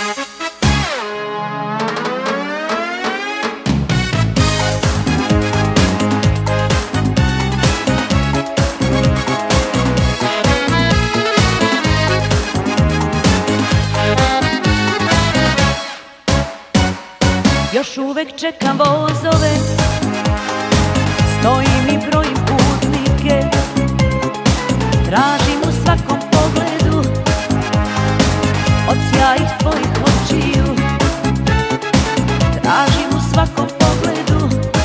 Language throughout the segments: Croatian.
Još uvek čekam vozove, stojim i brojim putnike, tražim u svakom pogledu od sjajih tvojih očiju. Tražim u svakom pogledu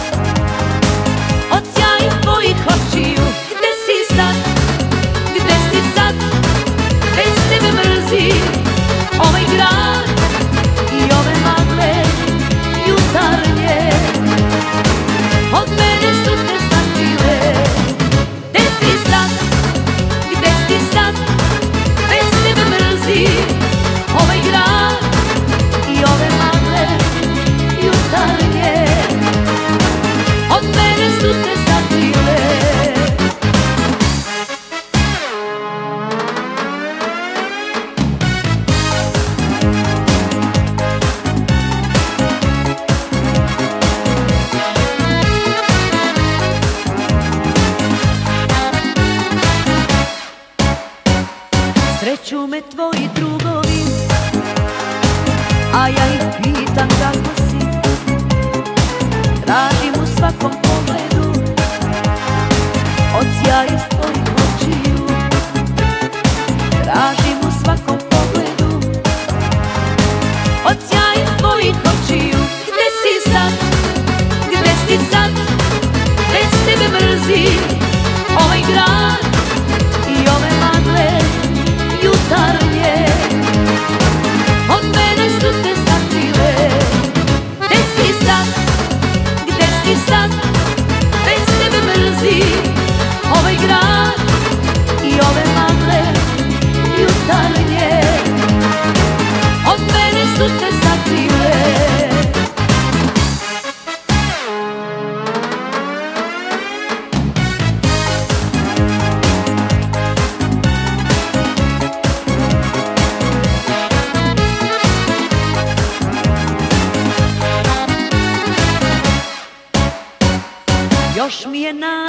od sjajih tvojih očiju. Gde si sad, gde si sad, bez tebe mrzim ovaj grad i ove magle jutarnje. Od mene su te sakrile. Gde si sad, gde si sad, bez tebe mrzim ovaj grad i ove magle jutarnje. Od mene su te sakrile. Sreću me tvoji drugovi, a ja ih pitam kako si. Tražim u svakom pogledu od sjajih tvojih očiju. Tražim u svakom pogledu od sjajih tvojih očiju. Gde si sad, gde si sad, bez tebe mrzim ovaj grad i ove magle jutarnje. Od mene su te sakrile. Gde si sad, gde si sad, bez tebe mrzim ovaj grad i ove magle jutarnje. Od mene su te sakrile. Još mi je